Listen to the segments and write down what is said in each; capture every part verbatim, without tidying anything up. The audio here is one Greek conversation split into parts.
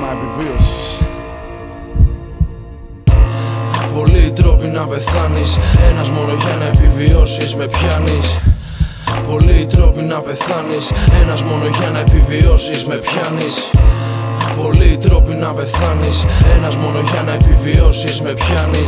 θέμα επιβίωσης. Πολλοί τρόποι να πεθάνεις, ένας μόνο για να επιβιώσεις με πιάνεις. Πολλοί τρόποι να πεθάνεις, ένας μόνο για να επιβιώσεις με πιάνεις. Πολλοί τρόποι να πεθάνεις, ένας μόνο για να επιβιώσεις με πιάνεις.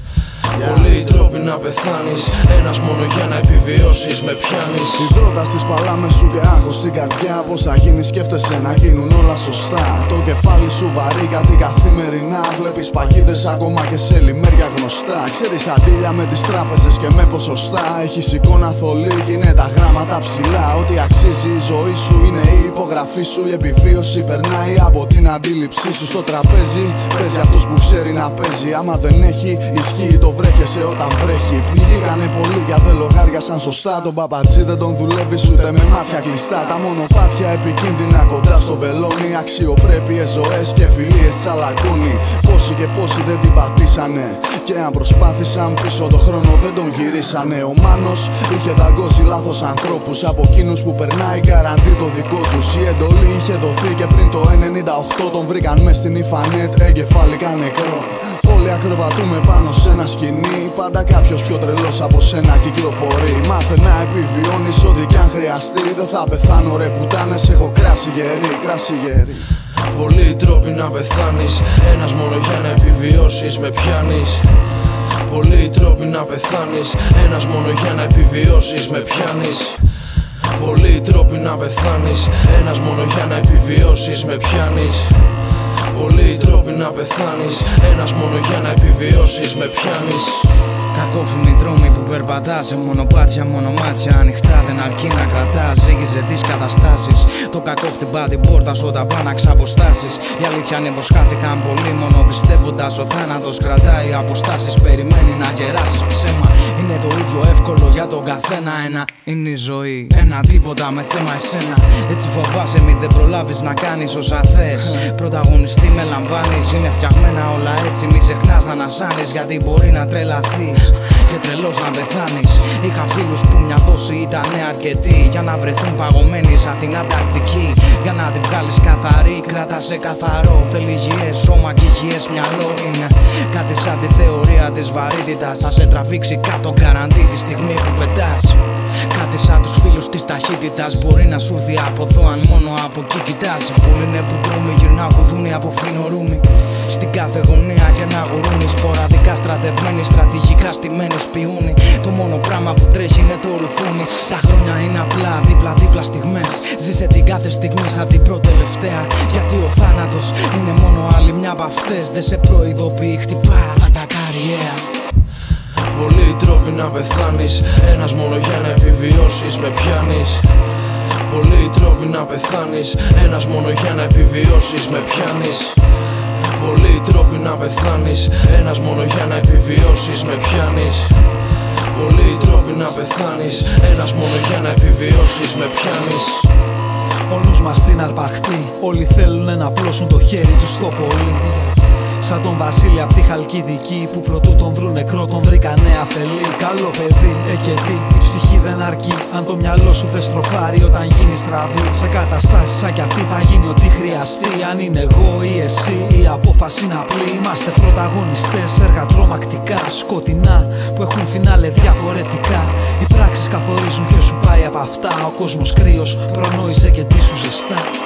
Πολλοί τρόποι να πεθάνεις, ένας μόνο για να επιβιώσεις με πιάνεις. Ιδρώντας τις παλάμες σου και άγχος στην καρδιά, πως θα γίνει σκέφτεσαι να γίνουν όλα σωστά. Το κεφάλι σου βαρύ γιατί καθημερινά βλέπεις παγίδες ακόμα και σε λιμέρια γνωστά. Ξέρεις τα ντύλια με τις τράπεζες και με ποσοστά. Έχεις εικόνα θολή και είναι τα γράμματα ψηλά. Ό,τι αξίζει η ζωή σου είναι η υπογραφή σου. Η επιβίωση περνάει από την αντίληψή σου. Στο τραπέζι παίζει αυτός που ξέρει να παίζει. Άμα δεν έχει ισχύει το βρέχεσαι όταν βρέχει. Πνιγήκανε πολύ για δεν λογάριασαν σωστά. Τον παπατζή δεν τον δουλεύεις ούτε με μάτια κλειστά. Τα μονοπάτια επικίνδυνα κοντά στο βελόνι. Αξιοπρέπειες ζωές και φιλίες τσαλακώνει. Πόσοι και πόσοι δεν την πατήσανε. Και αν προσπάθησαν πίσω το χρόνο δεν τον γυρίσανε. Ο Μάνος είχε δαγκώσει λάθος ανθρώπους. Από εκείνους που περνάει καραντί το δικό τους. Η εντολή είχε δοθεί και πριν το ενενήντα οκτώ. Τον βρήκαν μες στην Ιφανέτ εγκεφαλικά νεκρό. Όλοι ακροβατούμε πάνω σε ένα σκηνή. Πάντα κάποιος πιο τρελός από σένα κυκλοφορεί. Μάθε να επιβιώνεις ό,τι κι αν χρειαστεί. Δεν θα πεθάνω ρε πουτάνες, έχω κράσει γερί, κράσει γερί. Πολλοί τρόποι να πεθάνεις, ένας μόνο για να επιβιώσεις με πιάνεις. Πολλοί τρόποι να πεθάνεις, ένας μόνο για να επιβιώσεις με πιάνεις. Πολλοί τρόποι να πεθάνεις, ένας μόνο για να επιβιώσεις με πιάνεις. Πολλοί τρόποι να πεθάνεις, ένας μόνο για να επιβιώσεις με πιάνεις. Κακόφημοι δρόμοι που περπατάς σε μονοπάτια, μονομάτια ανοιχτά δεν αρκεί να κρατάς. Ζήγιζε τις καταστάσεις. Το κακό χτυπά την πόρτα σου όταν πάνε να ξαποστάσεις. Η αλήθεια είναι πως χάθηκαν πολύ μόνο πιστεύοντας ο θάνατος κρατάει αποστάσεις. Περιμένει να γεράσεις ψέμα. Είναι το ίδιο εύκολο για τον καθένα. Ένα είναι η ζωή, ένα τίποτα με θέμα εσένα. Έτσι φοβάσαι μη δεν προλάβεις να κάνεις όσα θες. Πρωταγωνιστή με λαμβάνεις, είναι φτιαγμένα όλα έτσι. Μην ξεχνάς να ανασάνεις γιατί μπορεί να τρελαθείς και τρελός να πεθάνεις. Είχα φίλους που μια δόση ήταν αρκετή για να βρεθούν παγωμένοι σαν την Ανταρκτική. Για να τη βγάλεις καθαρή, κράτασε καθαρό. Θέλει υγιές σώμα και υγιές μυαλό. Είναι κάτι σαν τη θεωρία της βαρύτητας. Θα σε τραβήξει κάτω γκαραντί τη στιγμή που πετάς. Κάτι σαν τους φίλους της ταχύτητας. Μπορεί να σου έρθει από εδώ αν μόνο από εκεί κοιτάς. Πολλοί είναι που τρούμοι γυρνά κουδούνι από φίνο ρούμι. Στην κάθε γωνία και ένα γουρούνι. Σποραδικά στρατευμένοι, στρατηγικά στημένοι σπιούνι. Το μόνο πράγμα που τρέχει είναι το ρουθούνι. Τα χρόνια είναι απλά δίπλα-δίπλα στιγμές. Ζήσε την κάθε στιγμή σαν την πρώτη τελευταία. Γιατί ο θάνατος είναι μόνο άλλη μια από αυτές. Δεν σε προειδοποιεί, χτυπά τα καριέρα. Πολλοί τρόποι να πεθάνεις, ένας μόνο για να επιβιώσεις με πιάνεις. Πολλοί τρόποι να πεθάνεις, ένας μόνο για να επιβιώσεις με πιάνεις. Πολλοί τρόποι να πεθάνεις, ένας μόνο για να επιβιώσεις με πιάνεις. Πολλοί τρόποι να πεθάνεις, ένας μόνο για να επιβιώσεις με πιάνεις. Όλους μας την αρπαχτή, όλοι θέλουνε να πλώσουν το χέρι τους στο πολύ. Σαν τον Βασίλη απ' τη Χαλκιδική που προτού τον βρουν νεκρό τον βρήκανε αφελή. Καλό παιδί, ε και τι, η ψυχή δεν αρκεί αν το μυαλό σου δεν στροφάρει όταν γίνει στραβή. Σε καταστάσεις σαν κι αυτή θα γίνει ό,τι χρειαστεί. Αν είναι εγώ ή εσύ η απόφαση είναι απλή. Είμαστε πρωταγωνιστές, έργα τρομακτικά, σκοτεινά που έχουν φινάλε διαφορετικά. Οι πράξεις καθορίζουν ποιος σου πάει από αυτά. Ο κόσμος κρύος προνόησε και τι σου ζεστά.